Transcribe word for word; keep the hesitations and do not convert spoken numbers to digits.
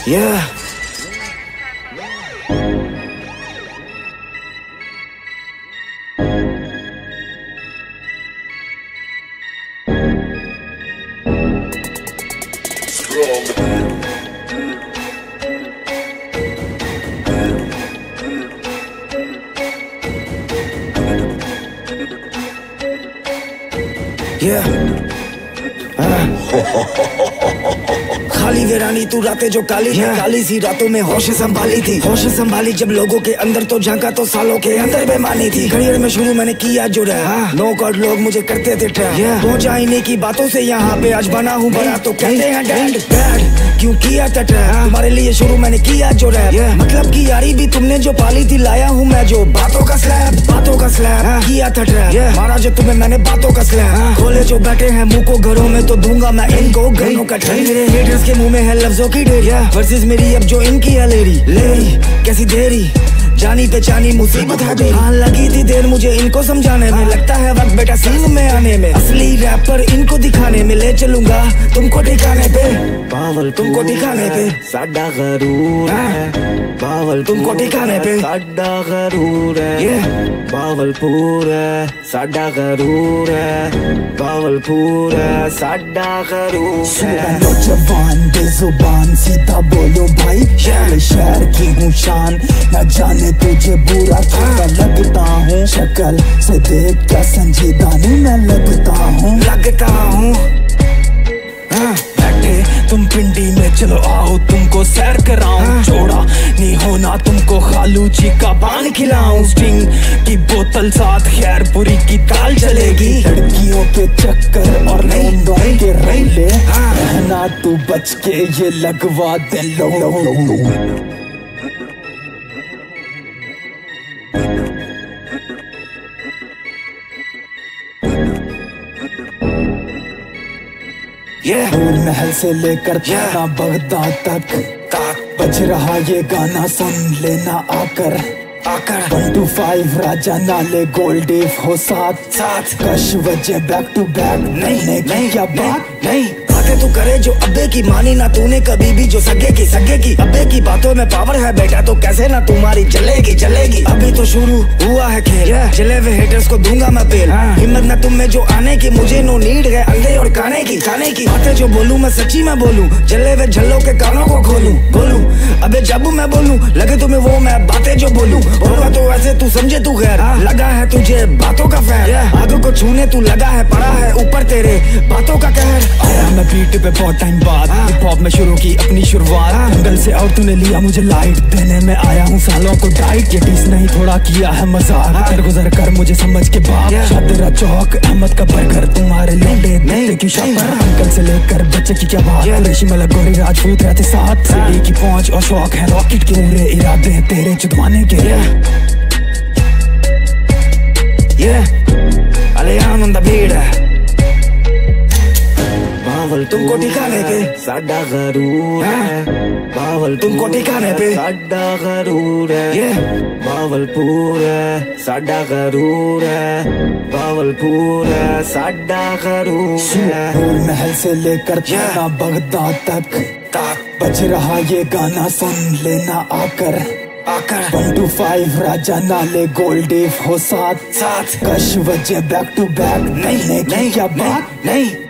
Yeah. Yeah. खाली वीरानी तू रातें जो काली थी, yeah. काली सी रातों में होश संभाली थी, होश संभाली जब लोगों के अंदर तो झांका तो सालों के अंदर बेमानी थी। करियर में शुरू मैंने किया जो रहा, नो गॉड लोग मुझे करते थे ट्रैप, yeah. पहुंचा इन्हीं की बातों से यहाँ पे आज बना हूँ बड़ा तो कहते हैं डैड डैड क्यों किया था ट्रैप, तुम्हारे लिए शुरू मैंने किया जो रैप, yeah. मतलब की यारी भी तुमने जो पाली थी लाया हूँ मैं जो बातों का स्लैब, बातों का स्लैब yeah. किया था ट्रैप, yeah. मारा जो तुम्हें मैंने बातों का स्लैब, yeah. खोले जो बैठे हैं मुंह को घरों में तो दूंगा मैं इनको गनों का ट्रेन। मेरे हेटर्स के मुंह में है लफ्जों की ढेर, yeah. वर्सेस मेरी अब जो इनकी है लेरी लेरी कैसी देरी जानी पहचानी मुसीबत है तेरी, हाँ लगी थी देर मुझे इनको समझाने में, लगता है वक्त बेटा सीन में आने में, असली रैपर इनको दिखाने में ले चलूंगा तुमको ठिकाने पे, बावल तुमको ठिकाने पे साडा गरूर है, बावल तुमको ठिकाने पे साडा गरूर है, बावलपुर है साडा गरूर है, बावलपुर है साडा गरूर है। नौजवान बेजुबान सीधा बोलो भाई, शहर शहर की हूँ शान, न जाने तुझे बुरा क्या लगता हूँ, शक्ल से देख क्या संजीदा नहीं मैं लगता हूँ, लगता हूँ बैठे तुम पिंडी में चलो आओ तुमको सैर कराऊं, छोड़ा नहीं होना तुमको खालू जी का पान खिलाऊं, स्टिंग की बोतल साथ खैरपुरी की ताल चलेगी, लड़कियों के चक्कर और नौंदों के रैले रहना तू बच के ये लगवा दे लो, लो, लो, लो। Yeah. नूर महल से लेकर थाना yeah. बगदाद तक बज रहा ये गाना सुन लेना आकर आकर वन टू फाइव राजा नाले गोल्डी हो साथ साथ कश वजह बैक टू बैक नहीं नहीं क्या बात नहीं बातें तू करे जो अब्बे की मानी ना तूने कभी भी जो सगे की सगे की, अब्बे की बातों में पावर है बेटा तो कैसे ना तुम्हारी चलेगी चलेगी, अभी तो शुरू हुआ है खेल, yeah. चले हुए हेटर्स को दूंगा मैं पेल, हाँ. हिम्मत ना तुम में जो आने की मुझे नो नीड है अंधे और काने की खाने की, बातें जो बोलूं मैं सच्ची मैं बोलूं, चले हुए झल्लों के कानों को खोलूं बोलूं, अबे जब मैं बोलूं लगे तुम्हें वो मैं बातें जो बोलूं, बोलूंगा तो वैसे तू समझे तू खैर, हाँ. लगा है तुझे बातों का फैर, yeah. आगों को छूने तू लगा है पड़ा है ऊपर तेरे बातों का कहर, आया मैं बीट पे बहुत टाइम बाद, हिप हॉप में शुरू की अपनी शुरुआत, जंगल से और तूने लिया मुझे लाइट, देने में आया हूँ सालों को डाइट, ये टीस नहीं थोड़ा किया है मजाक, दर गुजर कर मुझे समझ के बाप, शादरा चौक अहमद का बर्गर तुम्हारे लौंडे देते की शापर, अंकल से लेकर बच्चे की क्या बात, रेशी मलक गोरी राजपूत रहते साथ, सिटी की पहुंच और शौक है रॉकेट के, पूरे इरादे हैं तेरे चुदवाने के, अलियान ऑन द बीट है बावल तुमको ठिकाने पे साडा गरूर है, बावल तुमको ठिकाने पे साडा गरूर है, बावलपुर है साडा गरूर है, बावलपुर है साडा गरूर है। नूर महल से लेकर थाना बगदाद तक बज रहा ये गाना सुन लेना आकर आकर वन टू फाइव राजा नाले गोल्डी हो साथ साथ कश वजह बैक टू बैक नहीं नहीं क्या बात नहीं